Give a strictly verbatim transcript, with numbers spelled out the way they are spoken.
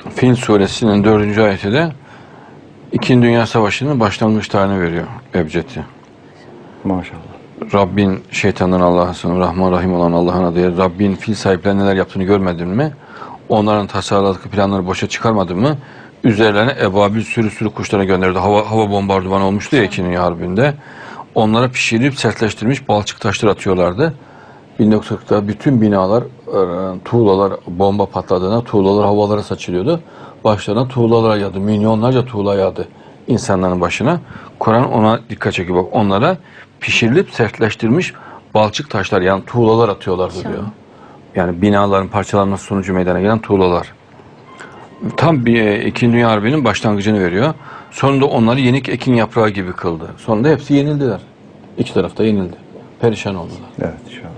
Fil suresinin dördüncü ayeti de İkinci Dünya Savaşı'nın başlangıç tarihini veriyor Ebced'i. Maşallah. Rabbin şeytandan Allah'sın, Rahman Rahim olan Allah'ın adı. Rabbin fil sahiplerine neler yaptığını görmedin mi? Onların tasarladığı planları boşa çıkarmadın mı? Üzerlerine ebabil sürü sürü kuşlara gönderdi. Hava, hava bombardımanı olmuştu ya İkinci Dünya Harbi'nde. Onlara pişirip sertleştirilmiş balçık taşları atıyorlardı. bin dokuz yüz kırkta bütün binalar, tuğlalar bomba patladığında tuğlalar havalara saçılıyordu. Başlarına tuğlalar yağdı. Milyonlarca tuğla yağdı insanların başına. Kur'an ona dikkat çekiyor. Bak onlara pişirilip sertleştirilmiş balçık taşlar yani tuğlalar atıyorlardı diyor. Yani binaların parçalanması sonucu meydana gelen tuğlalar. Tam bir İkinci Dünya Harbi'nin başlangıcını veriyor. Sonunda onları yenik ekin yaprağı gibi kıldı. Sonunda hepsi yenildiler. İki tarafta yenildi. Perişan oldular. Evet. Şu an.